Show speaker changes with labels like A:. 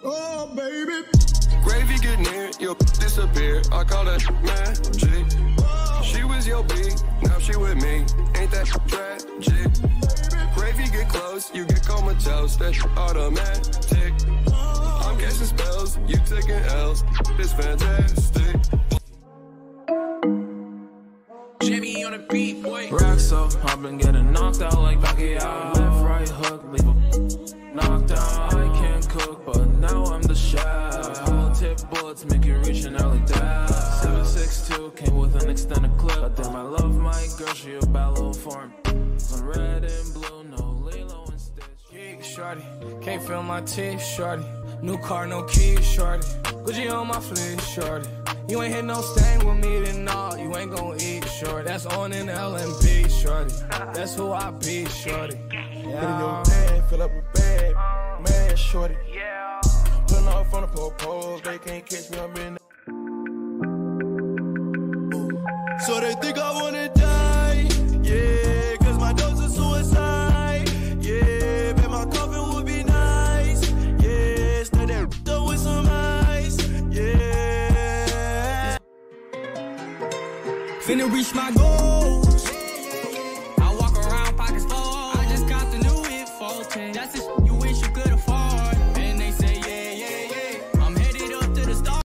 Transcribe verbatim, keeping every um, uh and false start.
A: Oh, baby.
B: Gravy get near, you'll disappear. I call that magic. She was your B, now she with me. Ain't that tragic? Gravy get close, you get comatose. That's automatic. I'm guessing spells, you taking L's. It's fantastic.
C: Jimmy on the beat, boy.
D: Rack so I've been getting knocked out like Pacquiao. Left, right hook, leave him knocked out. I can't cook, but now I'm the chef. Whole tip bullets make you reach an early death. seven six two came with an extended clip. I damn, I love my girl, she a bad little form. I'm red and blue, no Lilo and Stitch.
C: Gig, shorty, can't feel my teeth, shorty. New car, no keys, shorty. Gucci on my fleece, shorty. You ain't hit no stain with me, then nah, you ain't gon' eat, shorty. That's on in L M B, shorty. That's who I be, shorty. Yeah.
E: Put in your bag, fill up a bag, man, shorty.
C: Yeah.
E: Pulling off on the pole, they can't catch me, I'm in. So they think I wanna die, yeah, cause my dose is suicide, yeah, bet my coffin would be nice, yeah, stay there with some ice, yeah.
A: Finna reach my goal.